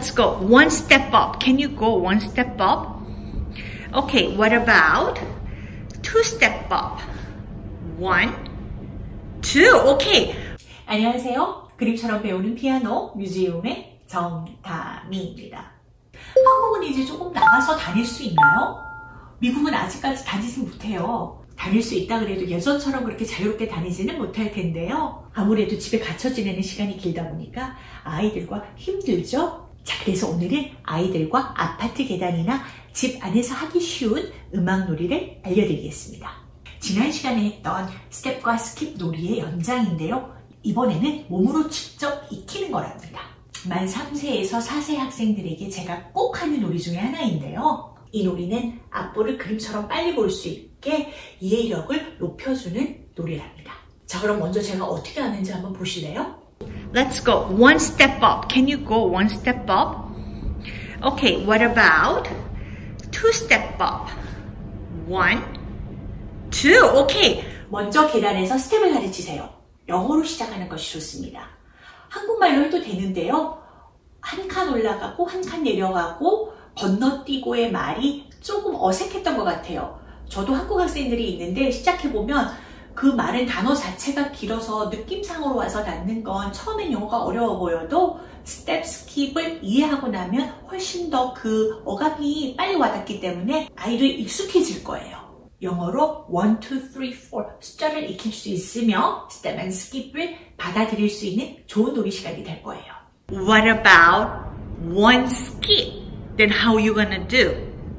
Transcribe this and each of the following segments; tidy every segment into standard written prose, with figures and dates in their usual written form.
Let's go one step up. Can you go one step up? Okay, what about two step up? One, two. Okay. 안녕하세요. 그림처럼 배우는 피아노 뮤지엄의 정다미입니다. 한국은 이제 조금 나가서 다닐 수 있나요? 미국은 아직까지 다니지 못해요. 다닐 수 있다 그래도 예전처럼 그렇게 자유롭게 다니지는 못할 텐데요. 아무래도 집에 갇혀 지내는 시간이 길다 보니까 아이들과 힘들죠? 자, 그래서 오늘은 아이들과 아파트 계단이나 집 안에서 하기 쉬운 음악놀이를 알려드리겠습니다. 지난 시간에 했던 스텝과 스킵 놀이의 연장인데요. 이번에는 몸으로 직접 익히는 거랍니다. 만 3세에서 4세 학생들에게 제가 꼭 하는 놀이 중에 하나인데요. 이 놀이는 악보를 그림처럼 빨리 볼 수 있게 이해력을 높여주는 놀이랍니다. 자, 그럼 먼저 제가 어떻게 하는지 한번 보실래요? Let's go one step up. Can you go one step up? Okay, what about two step up? One, two. Okay. 먼저 계단에서 스텝을 가르치세요. 영어로 시작하는 것이 좋습니다. 한국말로 해도 되는데요. 한 칸 올라가고 한 칸 내려가고 건너뛰고의 말이 조금 어색했던 것 같아요. 저도 한국 학생들이 있는데 시작해보면 그 말은 단어 자체가 길어서 느낌상으로 와서 닿는 건 처음엔 영어가 어려워 보여도 스텝 스킵을 이해하고 나면 훨씬 더 그 어감이 빨리 와닿기 때문에 아이들이 익숙해질 거예요. 영어로 1, 2, 3, 4 숫자를 익힐 수 있으며 스텝 앤 스킵을 받아들일 수 있는 좋은 놀이 시간이 될 거예요. What about one skip? Then how are you gonna do?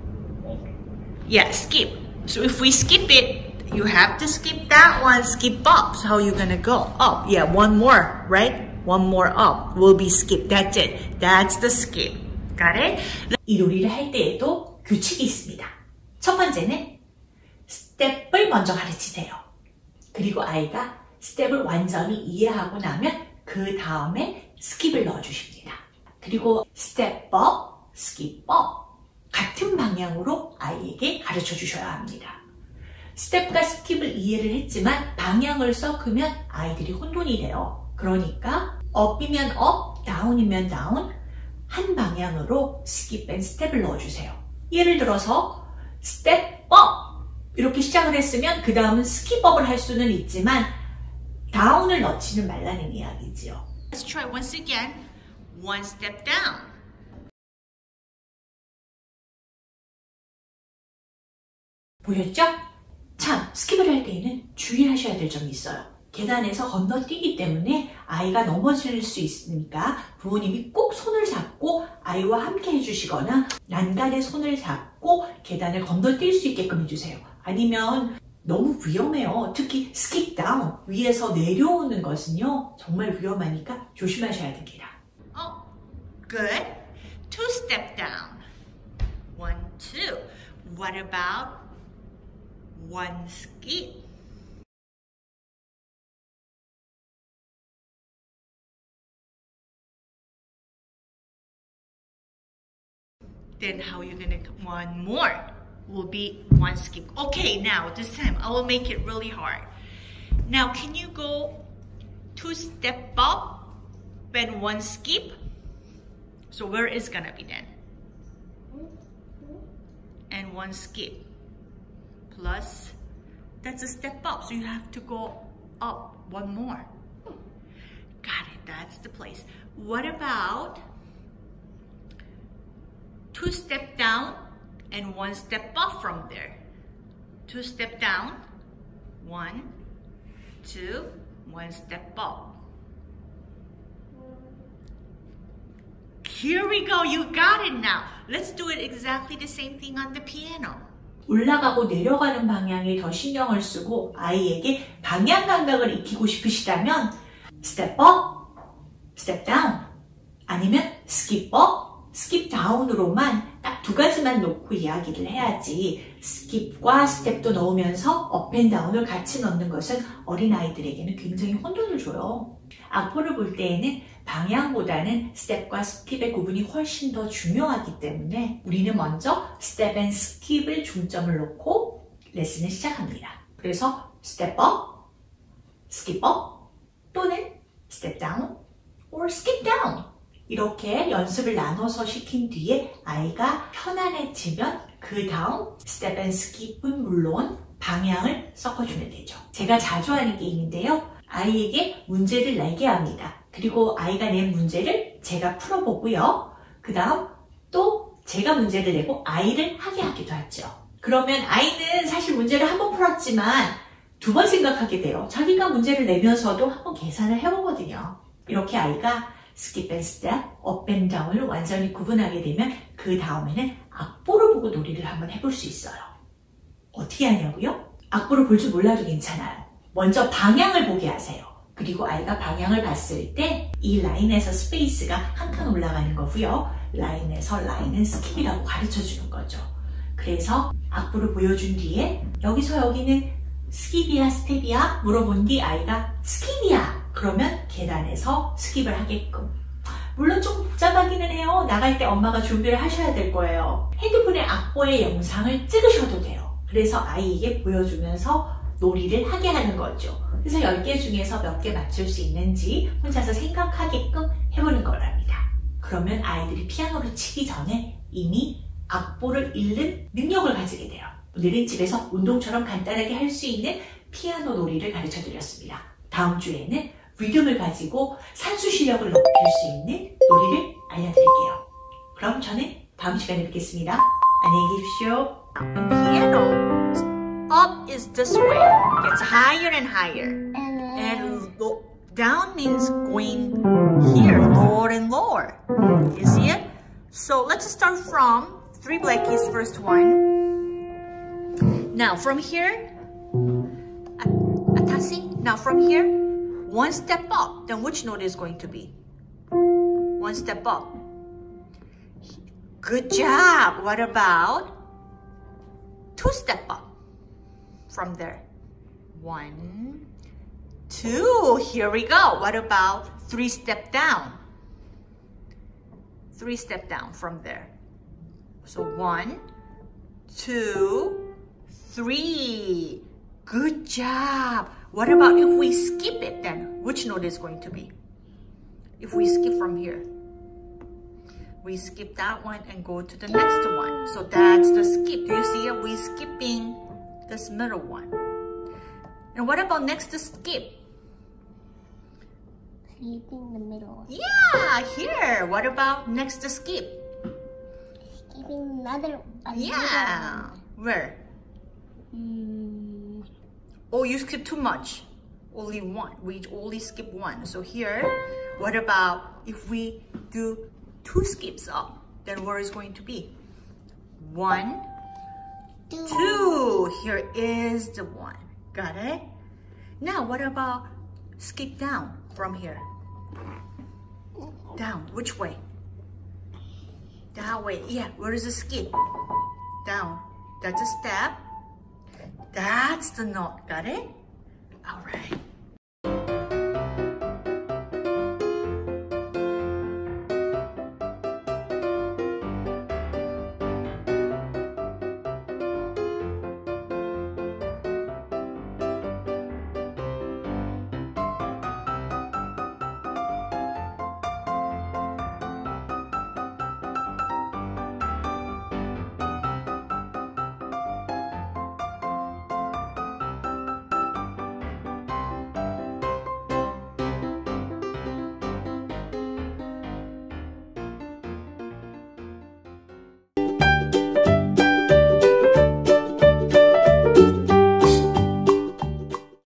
Yeah, skip. So if we skip it, you have to skip that one, skip up. So how are you gonna go? Up. Yeah, one more, right? One more up will be skip. That's it. That's the skip. Got it? 이 놀이를 할 때에도 규칙이 있습니다. 첫 번째는 스텝을 먼저 가르치세요. 그리고 아이가 스텝을 완전히 이해하고 나면 그 다음에 스킵을 넣어주십니다. 그리고 스텝 업, 스킵 업 같은 방향으로 아이에게 가르쳐 주셔야 합니다. 스텝과 스킵을 이해를 했지만 방향을 섞으면 아이들이 혼돈이 돼요. 그러니까 업이면 업, 다운이면 다운 한 방향으로 스킵 앤 스텝을 넣어주세요. 예를 들어서 스텝 업 이렇게 시작을 했으면 그 다음은 스킵업을 할 수는 있지만 다운을 넣지는 말라는 이야기지요. Let's try once again. One step down. 보였죠? 참, 스킵을 할 때에는 주의하셔야 될 점이 있어요. 계단에서 건너뛰기 때문에 아이가 넘어질 수 있으니까 부모님이 꼭 손을 잡고 아이와 함께 해주시거나 난간에 손을 잡고 계단을 건너뛸 수 있게끔 해주세요. 아니면 너무 위험해요. 특히 스킵 다운, 위에서 내려오는 것은요. 정말 위험하니까 조심하셔야 됩니다. Oh, good. Two step down. One, two. What about one skip? Then how are you gonna, one more will be one skip. Okay, now this time I will make it really hard. Now can you go two step up and one skip? So where is gonna be then? And one skip. Plus, that's a step up, so you have to go up one more. Got it, that's the place. What about two step down and one step up from there? Two step down, one, two, one step up. Here we go, you got it now. Let's do it exactly the same thing on the piano. 올라가고 내려가는 방향에 더 신경을 쓰고 아이에게 방향 감각을 익히고 싶으시다면 스텝 업, 스텝 다운 아니면 스킵 업, 스킵 다운으로만 딱 두 가지만 놓고 이야기를 해야지 스킵과 스텝도 넣으면서 업 앤 다운을 같이 넣는 것은 어린아이들에게는 굉장히 혼돈을 줘요. 악보를 볼 때에는 방향보다는 스텝과 스킵의 구분이 훨씬 더 중요하기 때문에 우리는 먼저 스텝 앤 스킵을 중점을 놓고 레슨을 시작합니다. 그래서 스텝 업, 스킵 업 또는 스텝 다운 or skip down 이렇게 연습을 나눠서 시킨 뒤에 아이가 편안해지면 그 다음 스텝 앤 스킵은 물론 방향을 섞어주면 되죠. 제가 자주 하는 게임인데요. 아이에게 문제를 내게 합니다. 그리고 아이가 낸 문제를 제가 풀어보고요. 그 다음 또 제가 문제를 내고 아이를 하게 하기도 하죠. 그러면 아이는 사실 문제를 한 번 풀었지만 두 번 생각하게 돼요. 자기가 문제를 내면서도 한 번 계산을 해보거든요. 이렇게 아이가 스킵 앤 스텝, 업 앤 다운을 완전히 구분하게 되면 그 다음에는 악보를 보고 놀이를 한번 해볼 수 있어요. 어떻게 하냐고요? 악보를 볼 줄 몰라도 괜찮아요. 먼저 방향을 보게 하세요. 그리고 아이가 방향을 봤을 때 이 라인에서 스페이스가 한 칸 올라가는 거고요. 라인에서 라인은 스킵이라고 가르쳐주는 거죠. 그래서 악보를 보여준 뒤에 여기서 여기는 스킵이야 스텝이야 물어본 뒤 아이가 스킵이야 그러면 계단에서 스킵을 하게끔. 물론 좀 복잡하기는 해요. 나갈 때 엄마가 준비를 하셔야 될 거예요. 핸드폰에 악보의 영상을 찍으셔도 돼요. 그래서 아이에게 보여주면서 놀이를 하게 하는 거죠. 그래서 10개 중에서 몇 개 맞출 수 있는지 혼자서 생각하게끔 해보는 거랍니다. 그러면 아이들이 피아노를 치기 전에 이미 악보를 읽는 능력을 가지게 돼요. 오늘은 집에서 운동처럼 간단하게 할 수 있는 피아노 놀이를 가르쳐 드렸습니다. 다음 주에는 리듬을 가지고 산수 실력을 높일 수 있는 놀이를 알려드릴게요. 그럼 저는 다음 시간에 뵙겠습니다. 안녕히 계십시오. Piano up is this way, gets higher and higher, and down means going here, lower and lower. You see it? So let's start from 3 black keys, first one. Now from here, now from here, one step up, then which note is going to be? One step up. Good job. What about 2 step up from there? 1, 2. Here we go. What about 3 step down? 3 step down from there. So 1, 2, 3. Good job. What about if we skip it then? Which note is going to be? If we skip from here. We skip that one and go to the next one. So that's the skip. Do you see it? We're skipping this middle one. And what about next to skip? Skipping the middle. Yeah, here. What about next to skip? Skipping another. Yeah. Where? Oh, you skip too much. Only one. We only skip one. So here, what about if we do 2 skips up? Then where is going to be? 1, 2. Here is the 1. Got it? Now, what about skip down from here? Down. Which way? That way. Yeah. Where is the skip? Down. That's a step. That's the note. Got it? All right.